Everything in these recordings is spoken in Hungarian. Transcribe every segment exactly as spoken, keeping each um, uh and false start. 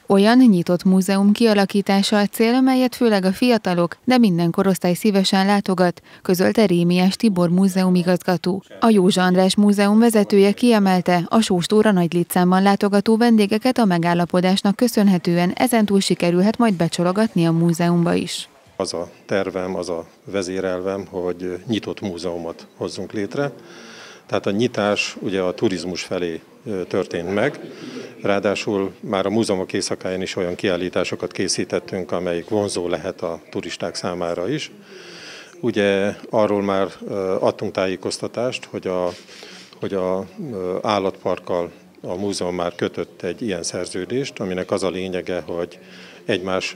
Olyan nyitott múzeum kialakítása a cél, amelyet főleg a fiatalok, de minden korosztály szívesen látogat, közölte Rémiás Tibor múzeumigazgató. A Józsa András Múzeum vezetője kiemelte, a sóstóra nagy létszámban látogató vendégeket a megállapodásnak köszönhetően ezentúl sikerülhet majd becsologatni a múzeumba is. Az a tervem, az a vezérelvem, hogy nyitott múzeumot hozzunk létre. Tehát a nyitás ugye a turizmus felé történt meg, ráadásul már a múzeumok éjszakáján is olyan kiállításokat készítettünk, amelyik vonzó lehet a turisták számára is. Ugye arról már adtunk tájékoztatást, hogy a, hogy a állatparkkal a múzeum már kötött egy ilyen szerződést, aminek az a lényege, hogy egymás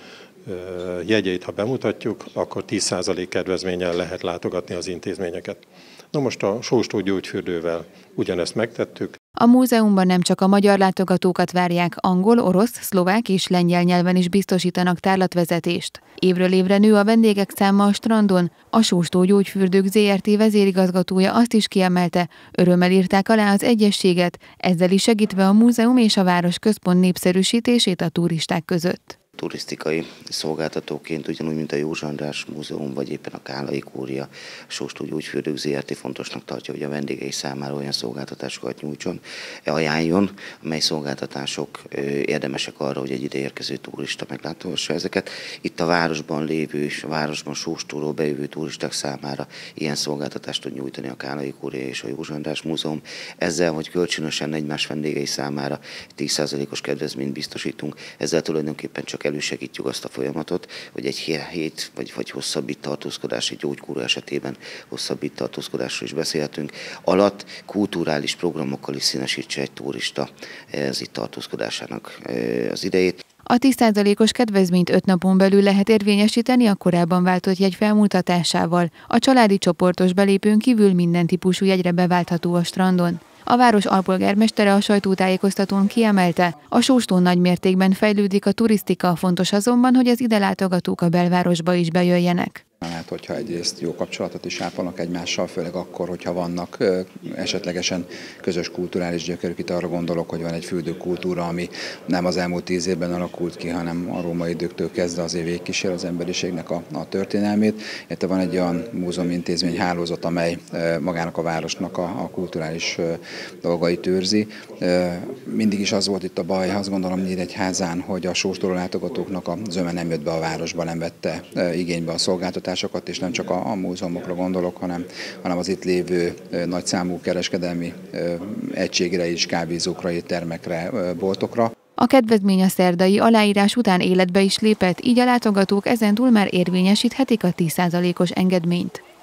jegyeit, ha bemutatjuk, akkor tíz százalék kedvezménnyel lehet látogatni az intézményeket. Na most a Sóstó gyógyfürdővel ugyanezt megtettük. A múzeumban nem csak a magyar látogatókat várják, angol, orosz, szlovák és lengyel nyelven is biztosítanak tárlatvezetést. Évről évre nő a vendégek száma a strandon, a Sóstó Gyógyfürdők zé er té vezérigazgatója azt is kiemelte, örömmel írták alá az egyezséget, ezzel is segítve a múzeum és a városközpont népszerűsítését a turisták között. Turisztikai szolgáltatóként, ugyanúgy, mint a Józsa András Múzeum, vagy éppen a Kállai Kúria, a Sóstó Gyógyfürdők zé er té fontosnak tartja, hogy a vendégei számára olyan szolgáltatásokat nyújtson, ajánljon, amely szolgáltatások érdemesek arra, hogy egy ideérkező turista meglátogassa ezeket. Itt a városban lévő és a városban Sóstóról bejövő turisták számára ilyen szolgáltatást tud nyújtani a Kállai Kúria és a Józsa András Múzeum. Ezzel, hogy kölcsönösen egymás vendégei számára tíz százalékos kedvezményt biztosítunk, ezzel tulajdonképpen csak elősegítjük azt a folyamatot, hogy egy hét vagy, vagy hosszabbít tartózkodás, egy gyógykúra esetében hosszabbít tartózkodásról is beszélhetünk, alatt kulturális programokkal is színesítse egy turista az itt tartózkodásának az idejét. A tíz százalékos kedvezményt öt napon belül lehet érvényesíteni a korábban váltott jegy felmutatásával. A családi csoportos belépőn kívül minden típusú jegyre beváltható a strandon. A város alpolgármestere a sajtótájékoztatón kiemelte, a Sóstón nagy mértékben fejlődik a turisztika, fontos azonban, hogy az ide látogatók a belvárosba is bejöjjenek. Lehet, hogyha egyrészt jó kapcsolatot is ápolnak egymással, főleg akkor, hogyha vannak ö, esetlegesen közös kulturális gyökerük. Itt arra gondolok, hogy van egy fürdőkultúra, ami nem az elmúlt tíz évben alakult ki, hanem a római időktől kezdve azért végigkísér az emberiségnek a, a történelmét. Itt van egy olyan múzeumintézmény hálózat, amely ö, magának a városnak a, a kulturális ö, dolgait őrzi. Ö, mindig is az volt itt a baj, azt gondolom Nyíregyházán, hogy a sóstóról látogatóknak a zöme nem jött be a városba, nem vette ö, igénybe a szolgáltatást, és nem csak a, a múzeumokra gondolok, hanem, hanem az itt lévő ö, nagyszámú kereskedelmi ö, egységre is, kávézókra, éttermekre, ö, boltokra. A kedvezmény a szerdai aláírás után életbe is lépett, így a látogatók ezentúl már érvényesíthetik a tíz százalékos engedményt.